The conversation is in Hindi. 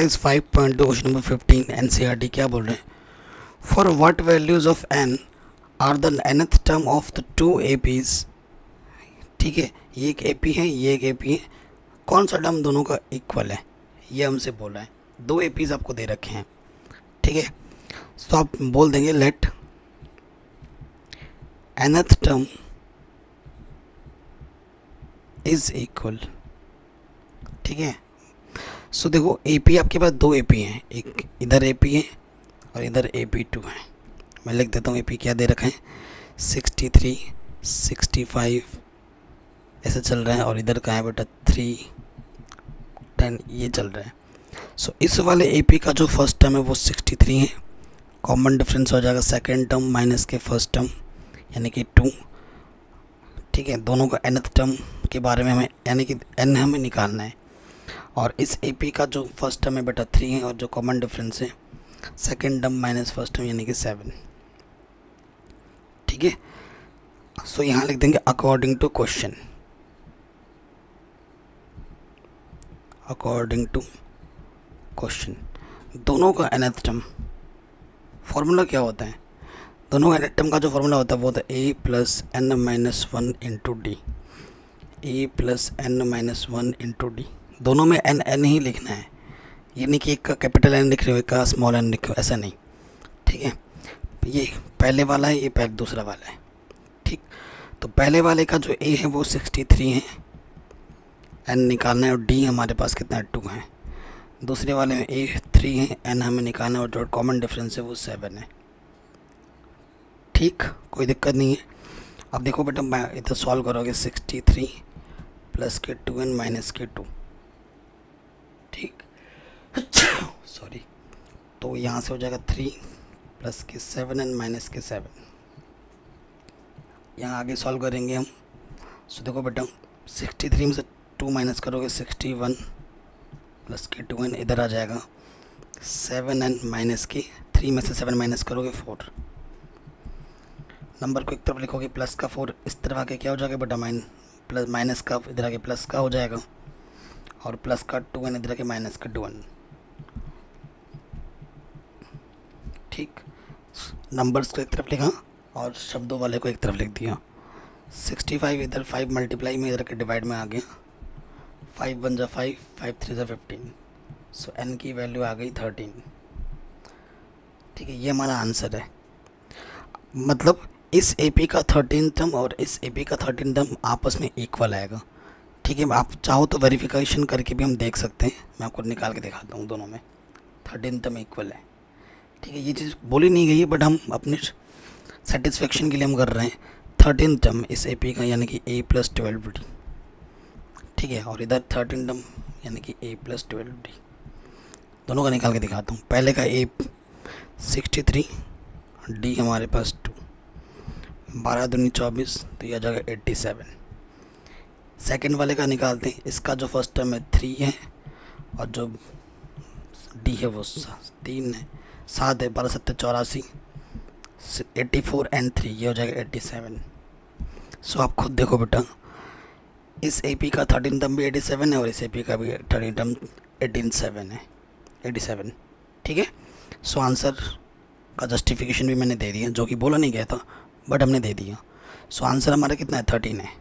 एक्सरसाइज 5.2 क्वेश्चन नंबर 15 एनसीईआरटी क्या बोल रहे हैं? For what values of N are the nth term of the two APs. ठीक है, ये एक एपी है, ये एक एपी है, कौन सा टर्म दोनों का इक्वल है, ये हमसे बोला है। दो एपीज आपको दे रखे हैं, ठीक है। तो आप बोल देंगे let nth term is equal. ठीक है, सो देखो एपी आपके पास दो एपी हैं, एक इधर एपी है और इधर AP2 है। मैं लिख देता हूँ एपी क्या दे रखा है, 63, 65 ऐसे चल रहा है, और इधर का है बेटा 3, 10 ये चल रहा है। सो इस वाले एपी का जो फर्स्ट टर्म है वो 63 है, कॉमन डिफरेंस हो जाएगा सेकेंड टर्म माइनस के फर्स्ट टर्म यानी कि 2। ठीक है, दोनों का nth टर्म के बारे में हमें यानी कि n हमें निकालना है, और इस एपी का जो फर्स्ट टर्म है बेटा 3 है, और जो कॉमन डिफरेंस है second term minus first term यानी कि 7। ठीक है, सो यहाँ लिख देंगे according to question, according to question दोनों का nth टर्म फॉर्मूला क्या होता है, दोनों का nth टर्म का जो फॉर्मूला होता है वो होता है a plus n minus 1 into D, a plus n minus 1 into D. दोनों में n ही लिखना है, ये नहीं कि एक का कैपिटल N लिख रहे हो एक का स्मॉल n लिख रहे हो, ऐसा नहीं। ठीक है, ये पहले वाला है, ये पहले दूसरा वाला है। ठीक, तो पहले वाले का जो a है वो 63 है, n निकालना है, और d हमारे पास कितना है 2 है। दूसरे वाले में a 3 है, n हमें निकालना है, और जो कॉमन डिफरेंस है वो 7 है। ठीक, कोई दिक्कत नहीं है। अब देखो बेटा मैं इधर सॉल्व करोगे 63 प्लस के 2n माइनस के 2। ठीक सॉरी, तो यहाँ से हो जाएगा 3 प्लस के 7n माइनस के 7। यहाँ आगे सॉल्व करेंगे हम। सो देखो बेटा 63 में से 2 माइनस करोगे 61 प्लस के 2n इधर आ जाएगा 7n माइनस के 3 में से 7 माइनस करोगे 4। नंबर को एक तरफ लिखोगे प्लस का 4, इस तरफ आके क्या हो जाएगा बेटा प्लस माइनस का इधर आके प्लस का हो जाएगा, और प्लस का 2n इधर आके माइनस का 2n। ठीक, नंबर्स को एक तरफ लिखा और शब्दों वाले को एक तरफ लिख दिया। 65 इधर 5 मल्टीप्लाई में इधर के डिवाइड में आ गया, 5 1 जा 5, 5 3 जा 15। सो n की वैल्यू आ गई 13। ठीक है, ये हमारा आंसर है। मतलब इस एपी का 13 टर्म और इस एपी का 13 टर्म आपस में इक्वल आएगा। ठीक है, आप चाहो तो वेरिफिकेशन करके भी हम देख सकते हैं, मैं आपको निकाल के दिखाता हूँ, दोनों में 13 टर्म इक्वल है। ठीक है, ये चीज़ बोली नहीं गई है बट हम अपने सेटिस्फेक्शन के लिए हम कर रहे हैं। 13 टर्म इस एपी का यानी कि a प्लस 12d। ठीक है, और इधर 13 टर्म यानी कि a प्लस 12d, दोनों का निकाल के दिखाता हूँ। पहले का a 63, d हमारे पास 2, 12 दूनी 24, तो यह आ जाएगा 87। सेकेंड वाले का निकालते हैं, इसका जो फर्स्ट टर्म है 3 है, और जो d है वो 3 है, 7 है, 12 7 84, 84 एंड 3 ये हो जाएगा 87। सो आप खुद देखो बेटा, इस एपी का 13 टर्म भी 87 है, और इस एपी का भी 13 टर्म 87 है, 87। ठीक है, सो आंसर का जस्टिफिकेशन भी मैंने दे दिया, जो कि बोला नहीं गया था बट हमने दे दिया। सो आंसर हमारा कितना है 13 है।